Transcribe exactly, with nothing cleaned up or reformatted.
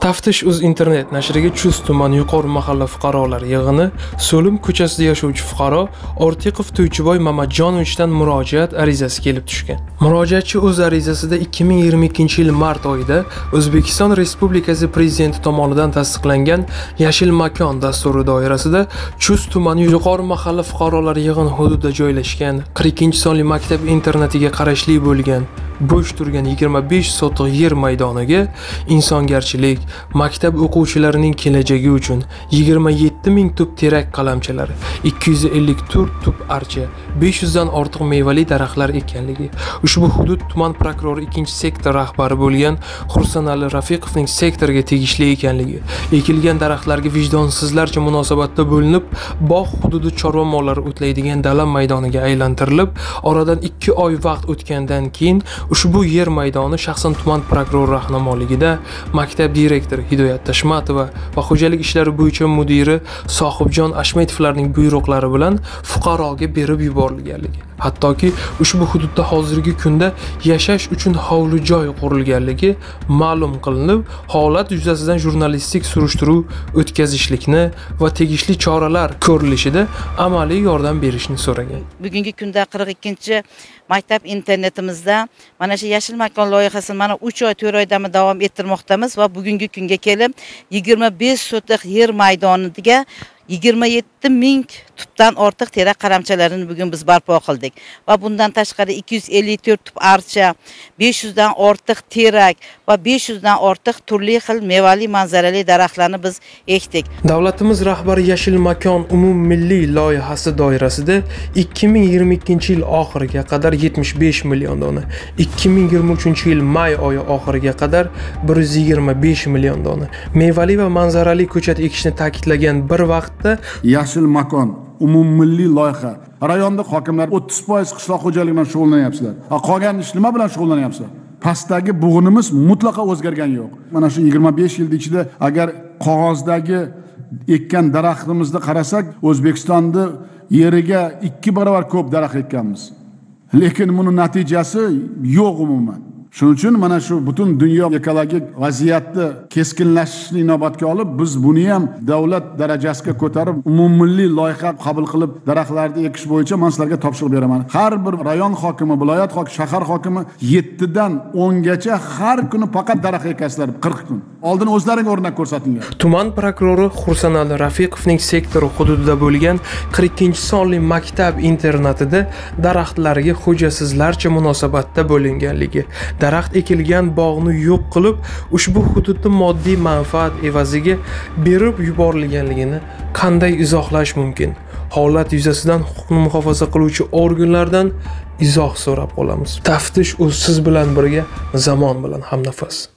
Taftish uz internet nashriga Chust tuman yuqori mahalla fuqarolar yig'ini So'lim ko'chasida yashovchi fuqaro Ortiqov To'ychiboy Mamatjonovichdan murojaat arizasi kelib tushgan. Murojaatchi o'z arizasida ikki ming yigirma ikkinchi yil mart oyida O'zbekiston Respublikasi Prezidenti tomonidan tasdiqlangan Yashil makon dasturi doirasida Chust tumani yuqori mahalla fuqarolar yig'ini hududida joylashgan qirq ikkinchi sonli maktab internatiga qarashli bo'lgan bo'sh turgan yigirma besh sotix yer maydoniga insongarchilik, maktab o'quvchilarining kelajagi uchun yigirma yetti ming tup terak qalamchalari, ikki yuz ellik to'rt tup archa, besh yuz dan ortiq mevali daraxtlar ekanligi, ushbu hudud tuman prokurori ikkinchi sektor rahbari bo'lgan Xursanali Rafiqovning sektorga tegishli ekanligi, ekilgan daraxtlarga vijdonsizlarcha munosabatda bo'linib, bog' hududi chorva mollari o'tlaydigan dala maydoniga aylantirilib, oradan ikki oy vaqt o'tgandan keyin ushbu yer maydoni shaxsan tuman prokurori rahnamoligida maktab direktori Hidoyat Tashmatova va xo'jalik ishlari bo'yicha mudiri Sohibjon Ashmetovlarning buyruqlari bilan fuqaroga berib yuborilganligi, hattoki ushbu hududda hozirgi kunda yashash uchun hovli joy qurilganligi ma'lum qilinib, holat yuzasidan jurnalistik surishtiruv o'tkazishlikni va tegishli choralar ko'rilishida amaliy yordam berishni so'ragan. Bugungi kunda qirq ikkinchi maktab internetimizda mana shu Yashil makon loyihasini mana uch oy to'rt oydami davom ettirmoqdamiz va bugungi kunga kelib yigirma besh sotix yer maydoniga yigirma yetti ming tupdan ortiq terak qaramchalarini bugun biz barpo qildik va bundan tashqari ikki yuz ellik to'rt tup archa, besh yuz dan ortiq terak va besh yuz dan ortiq turli xil mevali manzarali daraxtlarni biz ekdik. Davlatimiz rahbari Yashil makon umummilliy loyihasi doirasida ikki ming yigirma ikkinchi yil oxiriga qadar yetmish besh million dona, ikki ming yigirma uchinchi yil may oyi oxiriga qadar bir yuz yigirma besh million dona mevali va manzarali ko'chat ekishni ta'kidlagan bir vaqtda Yashil makon umummilliy loyiha. Rayonda hokimlar o'ttiz foiz qishloq xo'jaligi bilan shug'ullanyapsizlar. Qolgan ish nima bilan shug'ullanyapsizlar? Pastdagi bug'unimiz mutlaqo o'zgargani yo'q. Mana shu yigirma besh yil ichida agar qog'ozdagi ekkan daraxtimizni qarasak, O'zbekistonda yeriga ikki barobar ko'p daraxt ekkanmiz. Lekin buni natijasi yo'q umuman. Shuning uchun mana shu butun dunyo ekologik vaziyatni keskinlashishni inobatga olib, biz buni ham davlat darajasiga ko'tarib, umummilliy loyiha qabul qilib, daraxtlarni ekish bo'yicha men sizlarga topshiriq beraman. Har bir rayon hokimi, viloyat hokimi, shahar hokimi yetti dan o'n gacha har kuni faqat daraxt ekasizlar qirq kun. Oldin o'zlaring o'rnak ko'rsatinglar. Tuman prokurori Xursanali Rafiqovning sektori hududida bo'lgan qirq ikkinchi sonli maktab internatida daraxtlarga xo'jasizlarcha munosabatda bo'linganligi, daraxt ekilgan bog'ni yo'q qilib, ushbu hududni moddiy manfaat evaziga berib yuborilganligini qanday izohlash mumkin? Holat yuzasidan huquqni muhofaza qiluvchi organlardan izoh so'rab qolamiz. Taftish o'z siz bilan birga, zamon bilan hamnafas.